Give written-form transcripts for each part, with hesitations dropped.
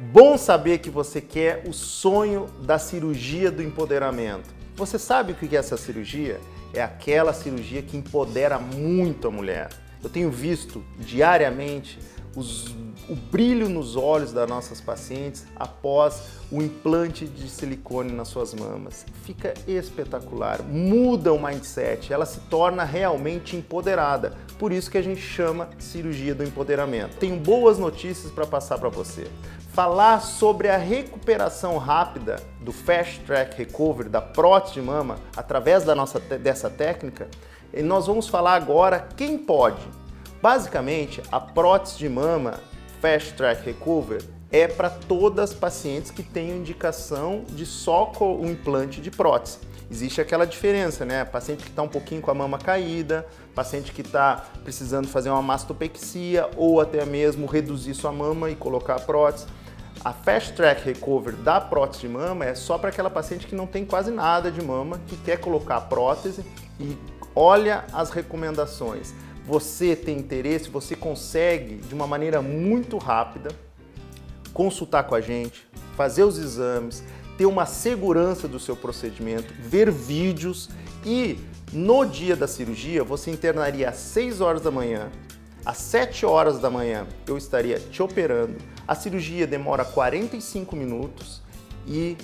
Bom saber que você quer o sonho da cirurgia do empoderamento. Você sabe o que é essa cirurgia? É aquela cirurgia que empodera muito a mulher. Eu tenho visto diariamente o brilho nos olhos das nossas pacientes após o implante de silicone nas suas mamas. Fica espetacular, muda o mindset, ela se torna realmente empoderada. Por isso que a gente chama cirurgia do empoderamento. Tenho boas notícias para passar para você. Falar sobre a recuperação rápida do Fast Track Recovery da prótese de mama através dessa técnica, e nós vamos falar agora quem pode. Basicamente, a prótese de mama Fast Track Recovery é para todas as pacientes que tenham indicação de só o implante de prótese. Existe aquela diferença, né? Paciente que está um pouquinho com a mama caída, paciente que está precisando fazer uma mastopexia ou até mesmo reduzir sua mama e colocar a prótese. A Fast Track Recovery da prótese de mama é só para aquela paciente que não tem quase nada de mama, que quer colocar a prótese e olha as recomendações. Você tem interesse, você consegue de uma maneira muito rápida consultar com a gente, fazer os exames, ter uma segurança do seu procedimento, ver vídeos e no dia da cirurgia você internaria às 6 horas da manhã, às 7 horas da manhã eu estaria te operando. A cirurgia demora 45 minutos e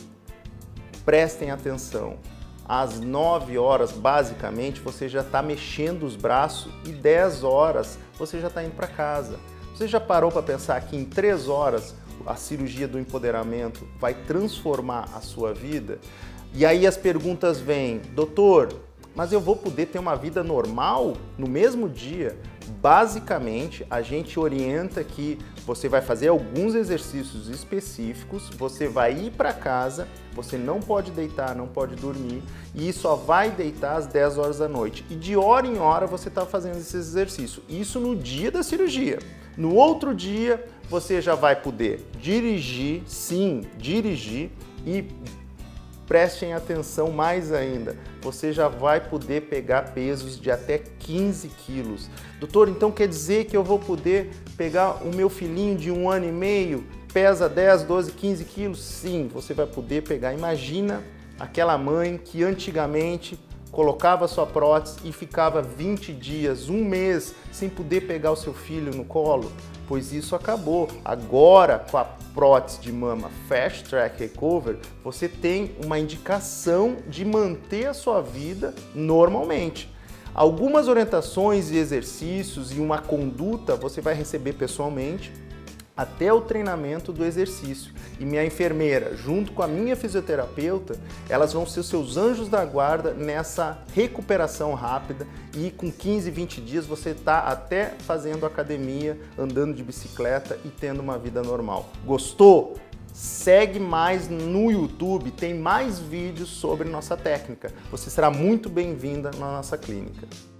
prestem atenção. Às 9 horas, basicamente, você já está mexendo os braços e 10 horas você já está indo para casa. Você já parou para pensar que em 3 horas a cirurgia do empoderamento vai transformar a sua vida? E aí as perguntas vêm, doutor, mas eu vou poder ter uma vida normal no mesmo dia? Basicamente, a gente orienta que você vai fazer alguns exercícios específicos, você vai ir para casa, você não pode deitar, não pode dormir e só vai deitar às 10 horas da noite. E de hora em hora você está fazendo esse exercício. Isso no dia da cirurgia. No outro dia, você já vai poder dirigir, sim, dirigir e prestem atenção mais ainda, você já vai poder pegar pesos de até 15 quilos. Doutor, então quer dizer que eu vou poder pegar o meu filhinho de 1 ano e meio, pesa 10, 12, 15 quilos? Sim, você vai poder pegar. Imagina aquela mãe que antigamente colocava sua prótese e ficava 20 dias, 1 mês, sem poder pegar o seu filho no colo. Pois isso acabou. Agora, com a prótese de mama Fast Track Recovery, você tem uma indicação de manter a sua vida normalmente. Algumas orientações e exercícios e uma conduta você vai receber pessoalmente até o treinamento do exercício. E minha enfermeira, junto com a minha fisioterapeuta, elas vão ser seus anjos da guarda nessa recuperação rápida e com 15, 20 dias você está até fazendo academia, andando de bicicleta e tendo uma vida normal. Gostou? Segue mais no YouTube, tem mais vídeos sobre nossa técnica. Você será muito bem-vinda na nossa clínica.